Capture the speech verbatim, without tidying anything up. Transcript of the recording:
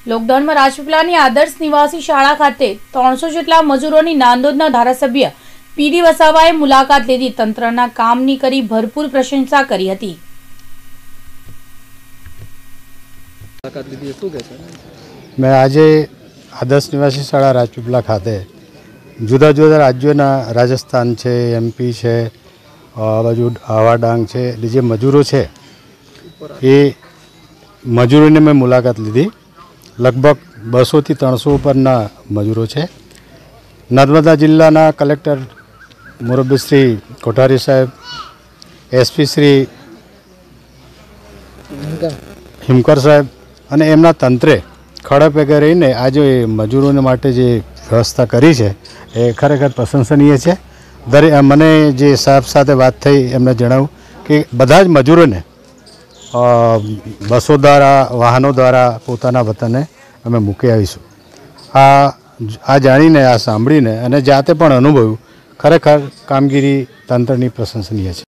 Lockdown में રાજપીપળાની આદર્શ નિવાસી શાળા ખાતે ત્રણસો જેટલા મજૂરોની નાંદોદના ધારાસભ્ય પીડી વસાવાએ મુલાકાત લીધી તંત્રના કામની કરી ભરપૂર પ્રશંસા કરી હતી। मैं आज आदर्श निवासी शाळा રાજપીપળા खाते जुदा जुदा राज्यों राजस्थान है, एमपी है, बाजू आवा डांग है, जे मजूरों है ये मजूरों ने मैं मुलाकात लीधी। लगभग बसो थी त्रणसो उपरना मजूरों है। नर्मदा जिल्लाना कलेक्टर मुरब्बी श्री कोठारी साहेब, एसपी श्री हिमकर साहेब અને એમના તંત્રે ખડે પગે રહીને આજે મજૂરોને માટે જે વ્યવસ્થા કરી છે એ ખરેખર પ્રશંસનીય છે। દરેક મને જે સાહેબ સાથે વાત થઈ એમને જણાવ્યું કે બધા જ મજૂરોને બસો દ્વારા વાહનો દ્વારા પોતાના વતને અમે મૂકી આવીશું। આ આ જાણીને આ સાંભળીને અને જાતે પણ અનુભવ્યું, ખરેખર કામગીરી તંત્રની પ્રશંસનીય છે।